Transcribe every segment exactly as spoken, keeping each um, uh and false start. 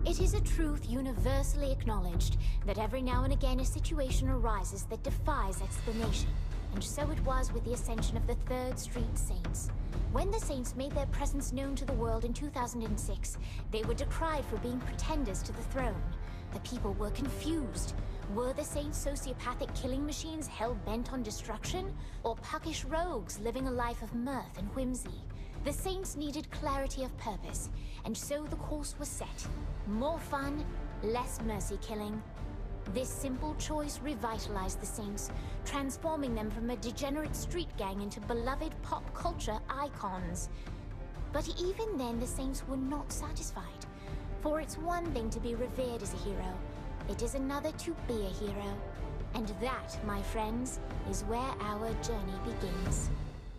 It is a truth universally acknowledged that every now and again a situation arises that defies explanation. And so it was with the ascension of the Third Street Saints. When the Saints made their presence known to the world in two thousand six, they were decried for being pretenders to the throne. The people were confused. Were the Saints sociopathic killing machines hell-bent on destruction? Or puckish rogues living a life of mirth and whimsy? The Saints needed clarity of purpose, and so the course was set. More fun, less mercy-killing. This simple choice revitalized the Saints, transforming them from a degenerate street gang into beloved pop culture icons. But even then, the Saints were not satisfied. For it's one thing to be revered as a hero, it is another to be a hero. And that, my friends, is where our journey begins.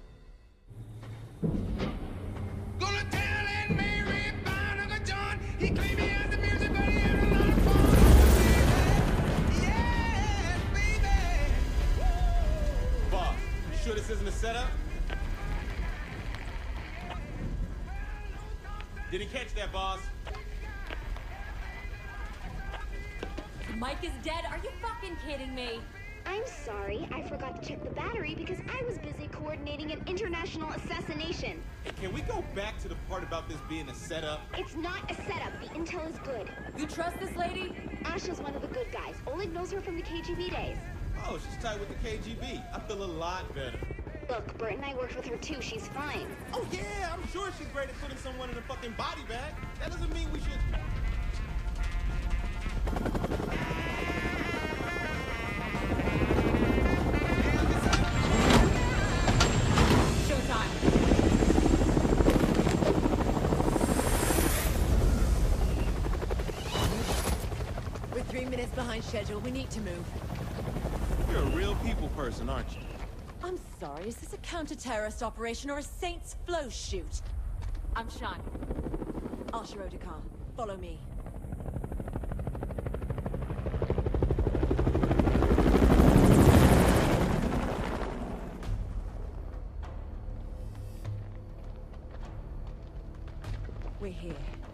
Gonna tell Aunt Mary about Uncle John. He claimed he had the music, but he had a lot of fun. Yeah, baby. Boss, you sure this isn't a setup? Didn't catch that, boss. Mike is dead? Are you fucking kidding me? I'm sorry, I forgot to check the battery because I was busy coordinating an international assassination. Hey, can we go back to the part about this being a setup? It's not a setup. The intel is good. You trust this lady? Asha's one of the good guys. Oleg knows her from the K G B days. Oh, she's tight with the K G B. I feel a lot better. Look, Bert and I worked with her too. She's fine. Oh yeah, I'm sure she's great at putting someone in a fucking body bag. That doesn't mean we should... Minutes behind schedule. We need to move. You're a real people person, aren't you? I'm sorry, is this a counter-terrorist operation or a Saints flow shoot? I'm Sean. Asha Odekar, follow me. We're here.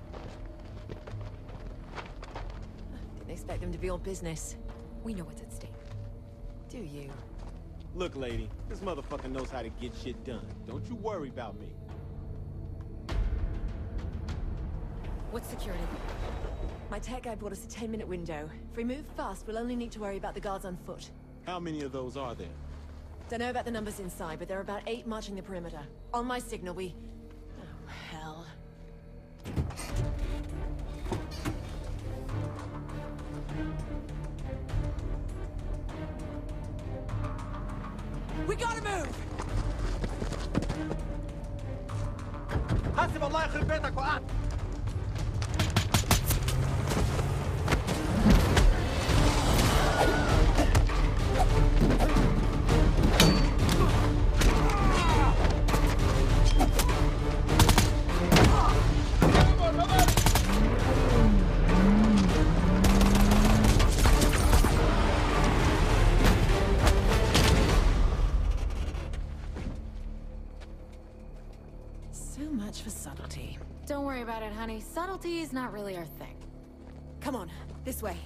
Expect them to be all business. We know what's at stake. Do you? Look, lady, this motherfucker knows how to get shit done. Don't you worry about me. What's security? My tech guy brought us a ten minute window. If we move fast, we'll only need to worry about the guards on foot. How many of those are there? Don't know about the numbers inside, but there are about eight marching the perimeter. On my signal, we... Oh, hell. We gotta move! حسب الله يخرب بيتك وقعت. Don't worry about it, honey. Subtlety is not really our thing. Come on, this way.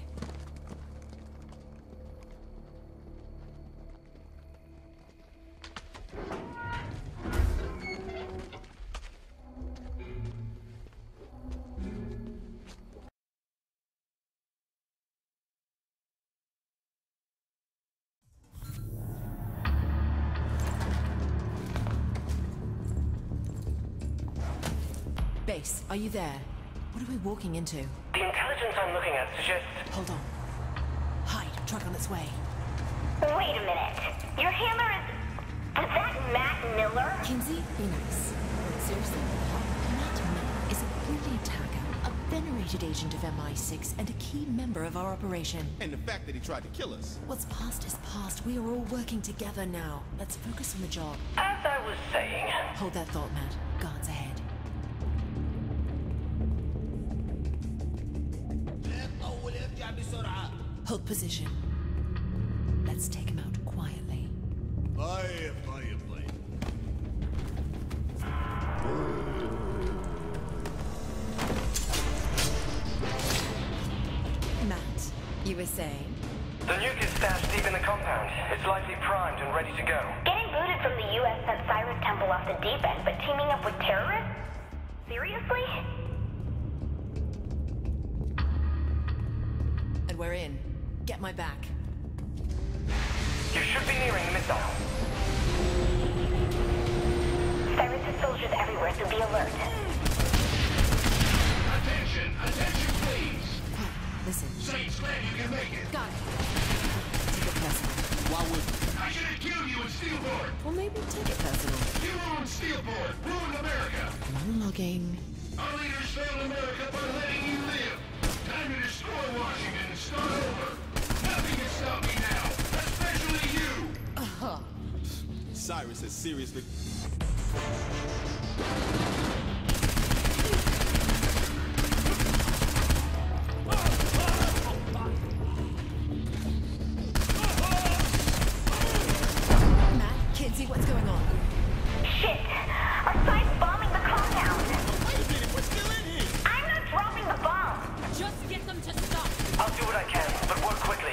Base, are you there? What are we walking into? The intelligence I'm looking at suggests... Hold on. Hide, truck on its way. Wait a minute. Your hammer is... Is that Matt Miller? Kinsey, be nice. But seriously, Matt Miller is a brilliant hacker, a venerated agent of M I six, and a key member of our operation. And the fact that he tried to kill us. What's past is past. We are all working together now. Let's focus on the job. As I was saying... Hold that thought, Matt. Guards ahead. Hold position. Let's take him out quietly. طيب طيب طيب. were saying? The nuke is stashed deep in the compound. It's likely primed and ready to go. Getting booted from the U S sent Cyrus Temple off the deep end, but teaming up with terrorists? Seriously? And we're in. Get my back. You should be nearing the missile. Cyrus has soldiers everywhere, so be alert. Attention, attention, please. Listen. Saints, glad you can make it. Got it. Take it personal. Why would you? I should have killed you in Steelport. Well, maybe take it personal. You ruined Steelport, ruined America. Monologuing. Our leaders failed America by letting you live. Time to destroy Washington and start over. Nothing can stop me now, especially you. Uh-huh. Cyrus has seriously... Matt, Kinsey, what's going on? Shit! Our side's bombing the compound! Wait a minute, we're still in here! I'm not dropping the bomb! Just get them to stop. I'll do what I can, but work quickly.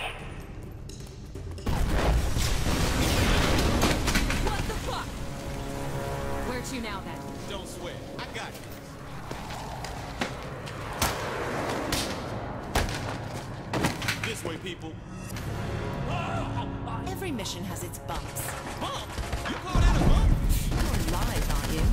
What the fuck? Where to now then? Don't sweat. I got you. This way, people. Every mission has its bumps. Bump! You call that a bump? You're alive, aren't you?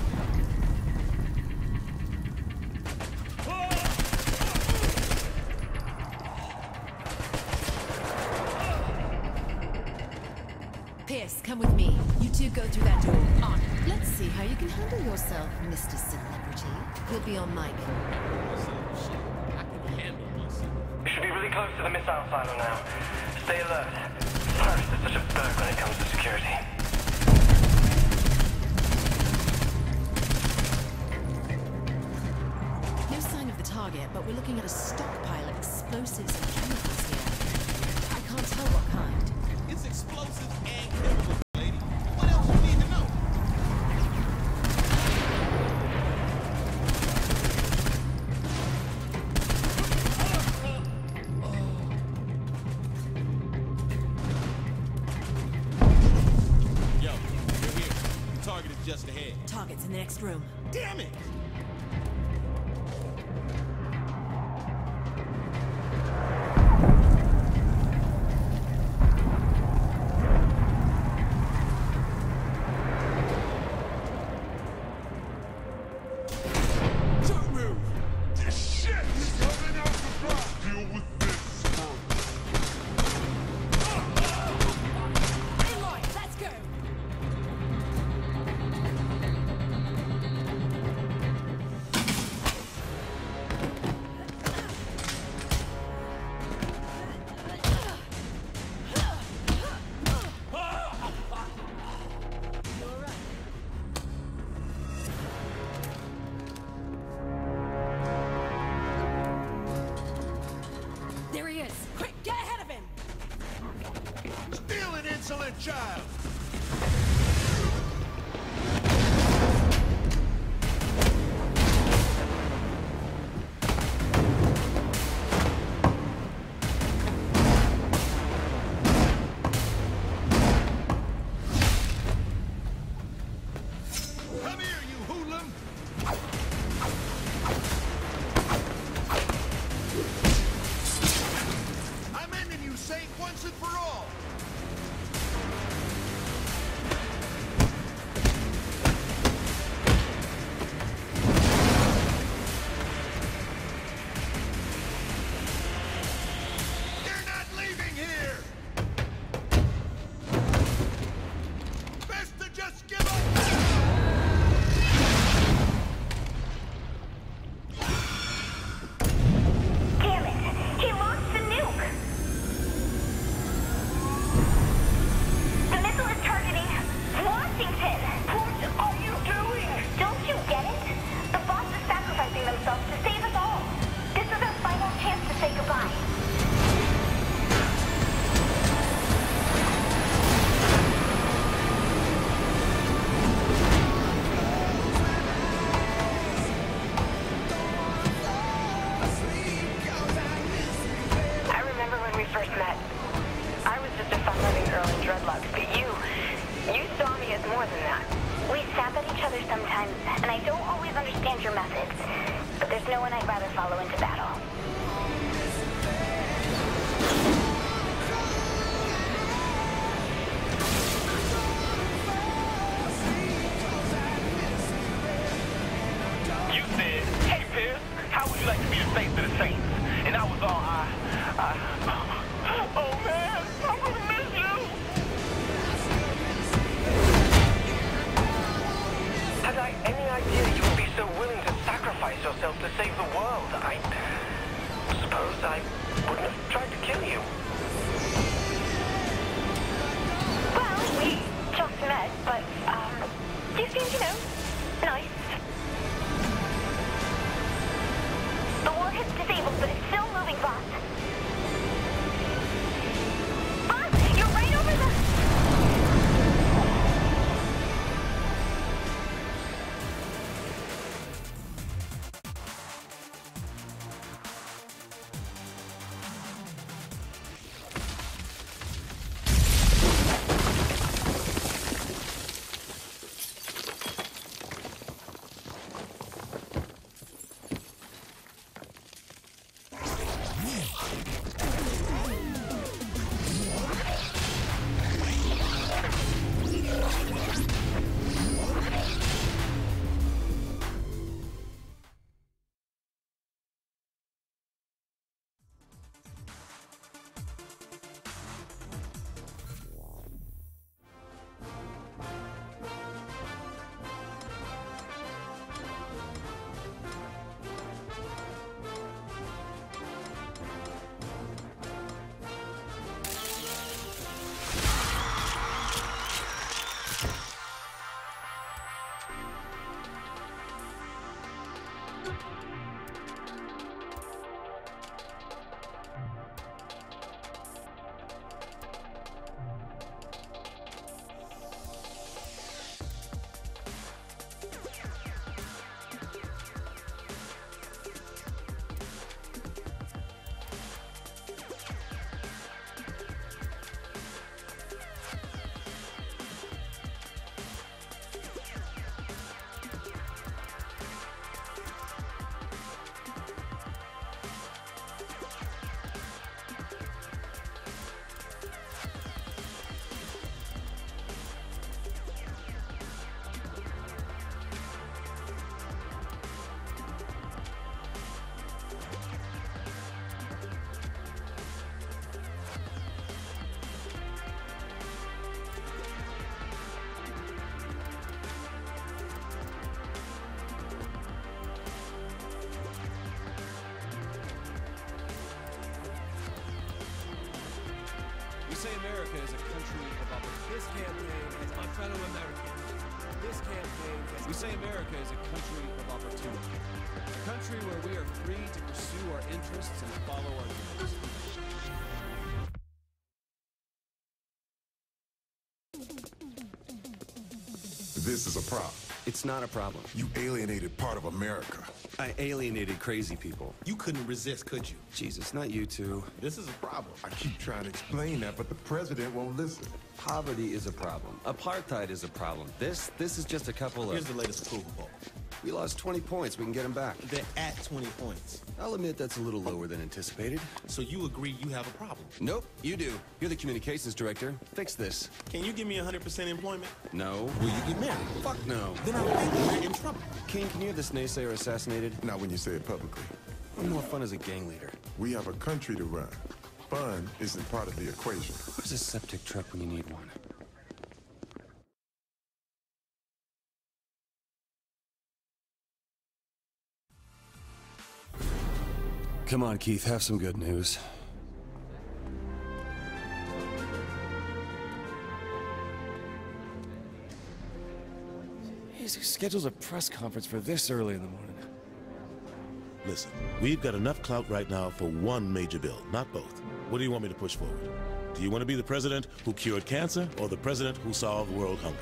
Pierce, come with me. You two go through that door. On. Let's see how you can handle yourself, Mister Celebrity. You'll be on mic. Shit, I can handle myself. We should be really close to the missile silo now. Stay alert. Cyrus is such a bird when it comes to security. No sign of the target, but we're looking at a stockpile of explosives and chemicals here. I can't tell what kind. It's explosives and chemicals, lady. What else you need to know? Yo, we're here. The target is just ahead. Target's in the next room. Damn it! Don't move! This shit is coming out the block. Deal with this first. Aloy, let's go. There he is. Quick, get ahead of him. Steal an insolent child. Come here, you hoodlum. I'm ending you, Saint, once and for all. no one I'd rather follow into battle. You said, hey, Pierce, how would you like to be the face of the Saints? And I was all, I, I, oh, man, I'm gonna miss you. Had I any idea you would be so willing to sacrifice yourself to save the world, I suppose I wouldn't have tried to kill you. Well, we just met, but, um, you seem, you know, nice. The warhead's disabled, but it's still moving, boss. Boss, you're right over the... We say America is a country of opportunity. This campaign is my fellow Americans. This campaign is... We say America is a country of opportunity. A country where we are free to pursue our interests and follow our dreams. This is a problem. It's not a problem. You alienated part of America. I alienated crazy people. You couldn't resist, could you? Jesus, not you two. This is a problem. I keep trying to explain that, but the president won't listen. Poverty is a problem. Apartheid is a problem. This, this is just a couple of... Here's the latest approval poll. We lost twenty points. We can get them back. They're at twenty points. I'll admit that's a little lower than anticipated. So you agree you have a problem? Nope, you do. You're the communications director. Fix this. Can you give me one hundred percent employment? No. Will you get married? Fuck no. Then I think we're in trouble. King, can you have this naysayer assassinated? Not when you say it publicly. I'm more fun as a gang leader. We have a country to run. Fun isn't part of the equation. Where's a septic truck when you need one? Come on, Keith, have some good news. Who schedules a press conference for this early in the morning? Listen, we've got enough clout right now for one major bill, not both. What do you want me to push forward? Do you want to be the president who cured cancer or the president who solved world hunger?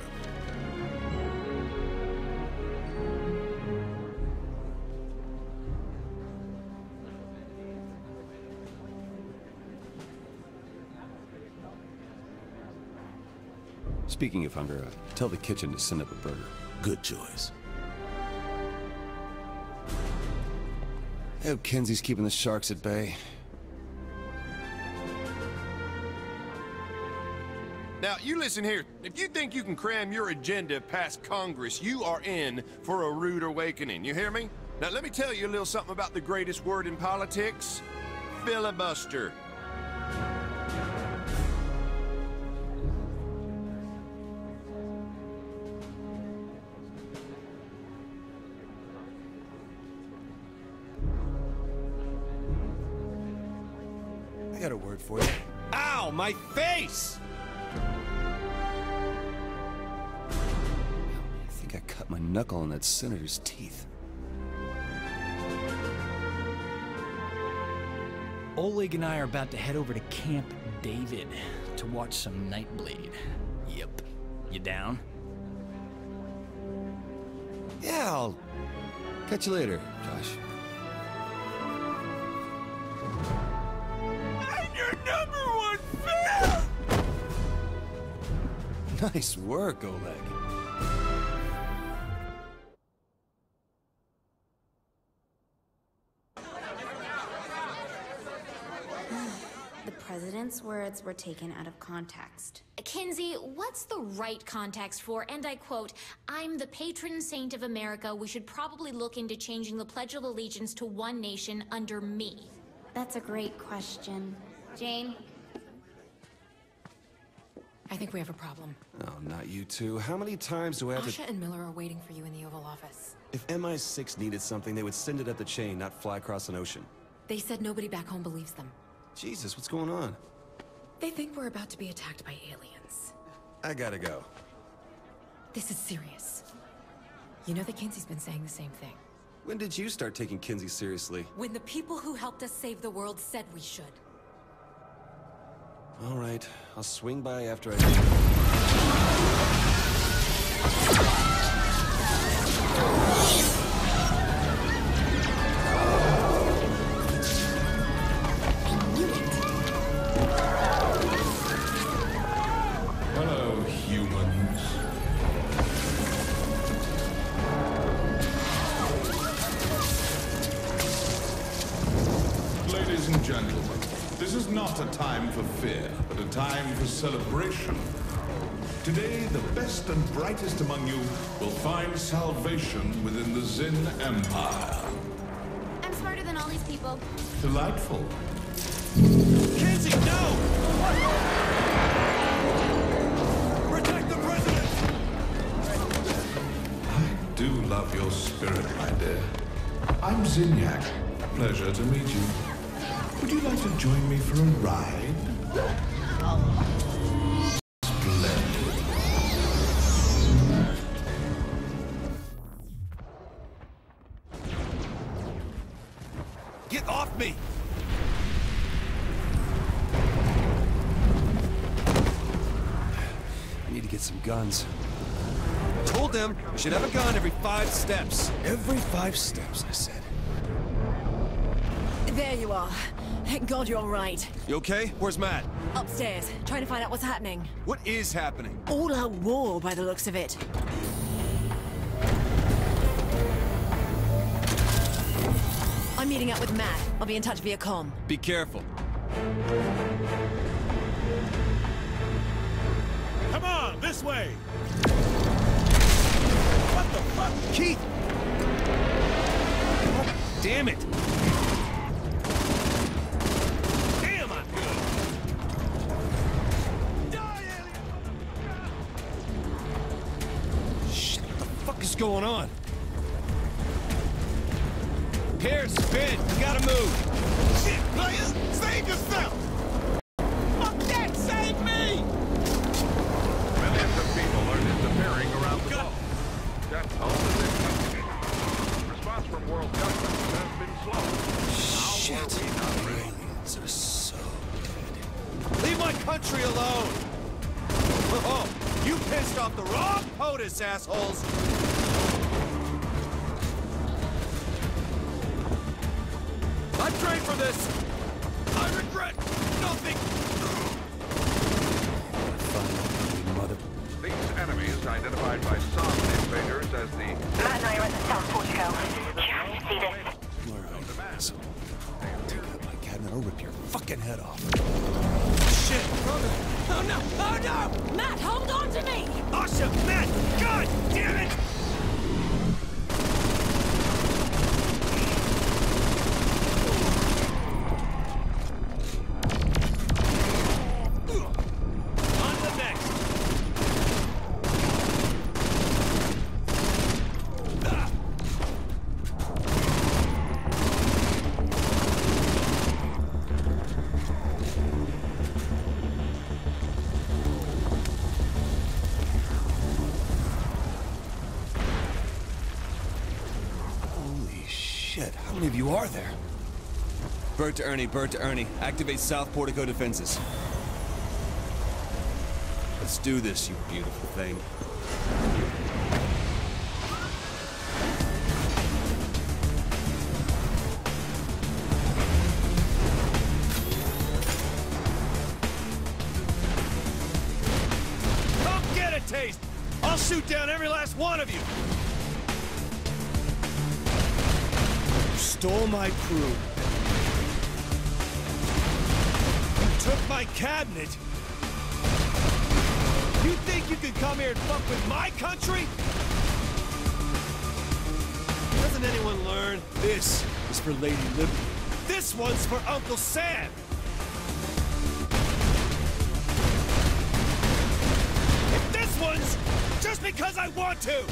Speaking of hunger, uh, tell the kitchen to send up a burger. Good choice. I hope Kenzie's keeping the sharks at bay. Now, you listen here. If you think you can cram your agenda past Congress, you are in for a rude awakening. You hear me? Now, let me tell you a little something about the greatest word in politics. Filibuster. I got a word for you. Ow, my face! I think I cut my knuckle in that senator's teeth. Oleg and I are about to head over to Camp David to watch some Nightblade. Yep. You down? Yeah, I'll catch you later, Josh. I'm your number one fan! Nice work, Oleg. The president's words were taken out of context. Kinsey, what's the right context for, and I quote, "I'm the patron saint of America. We should probably look into changing the Pledge of Allegiance to one nation under me"? That's a great question. Jane? I think we have a problem. Oh, not you two. How many times do I have Asha to... and Miller are waiting for you in the Oval Office. If M I six needed something, they would send it up the chain, not fly across an ocean. They said nobody back home believes them. Jesus, what's going on? They think we're about to be attacked by aliens. I gotta go. This is serious. You know that Kinsey's been saying the same thing. When did you start taking Kinsey seriously? When the people who helped us save the world said we should. All right, I'll swing by after I... Hello, humans. Ladies and gentlemen, this is not a time for fear, but a time for celebration. Today, the best and brightest among you will find salvation within the Zin Empire. I'm smarter than all these people. Delightful. Kinsey, no! Protect the president! I do love your spirit, my dear. I'm Zinyak. Pleasure to meet you. Would you like to join me for a ride? Splendid. Get off me! I need to get some guns. Told them you should have a gun every five steps. Every five steps, I said. There you are. Thank God you're all right. You okay? Where's Matt? Upstairs, trying to find out what's happening. What is happening? All out war, by the looks of it. I'm meeting up with Matt. I'll be in touch via comm. Be careful. Come on, this way! What the fuck? Keith! Damn it! Damn, I'm good! Shit, what the fuck is going on? Pierce, spin! You gotta move! Shit, player! Save yourself! Fuck that! Save me! Millions of people are disappearing around the globe. That's home to this country. Response from world governments has been slow. Shit. Aliens are so good. Leave my country alone! Oh, you pissed off the wrong POTUS, assholes! I trained for this! I regret nothing! Mother. These enemies, identified by some invaders as the... Matt and I are at the South Portico. Just see this. asshole. Take out my cabinet, I'll rip your fucking head off. Shit! Oh no! Oh no! Matt, hold on to me! Awesome! Matt! God damn it! On to the next! Ah. Shit, how many of you are there? Bert to Ernie, Bert to Ernie. Activate South Portico defenses. Let's do this, you beautiful thing. Come get a taste! I'll shoot down every last one of you! Stole my crew. You took my cabinet. You think you can come here and fuck with my country? Doesn't anyone learn? This is for Lady Liberty. This one's for Uncle Sam. And this one's just because I want to.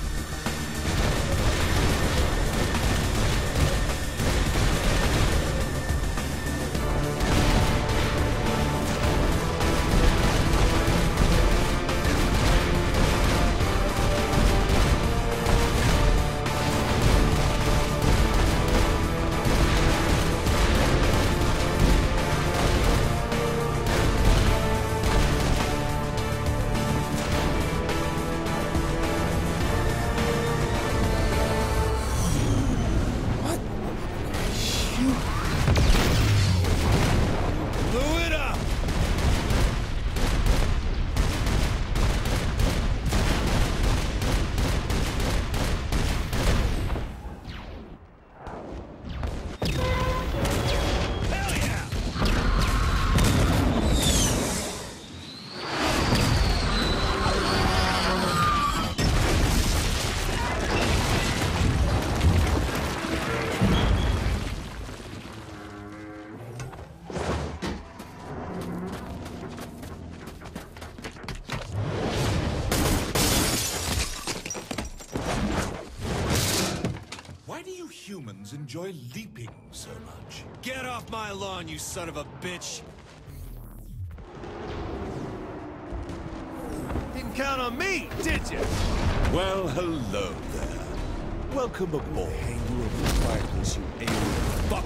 Humans enjoy leaping so much. Get off my lawn, you son of a bitch! Didn't count on me, did you? Well, hello there. Welcome aboard. Hang you over the fireplace, you alien fuck!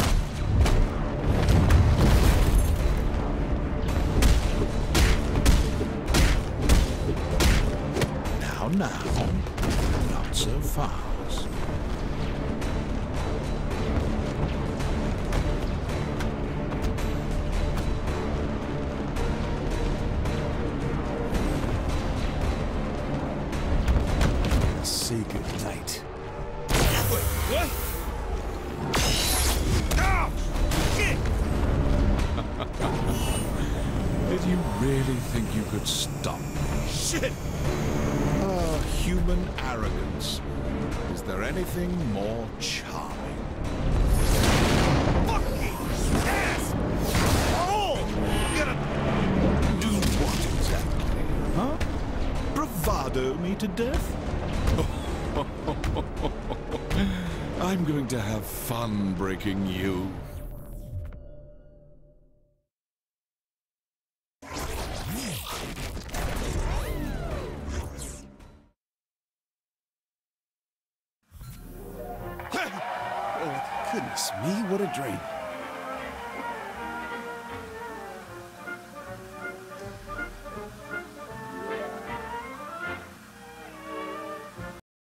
Now, now. Not so fast. Say goodnight. Wait, what? Ow! Shit! Did you really think you could stop me? Shit! Ah, human arrogance. Is there anything more charming? Fucking ass! Oh! I'm gonna... Do what exactly? Huh? Bravado me to death? I'm going to have fun breaking you. Oh, goodness me, what a dream.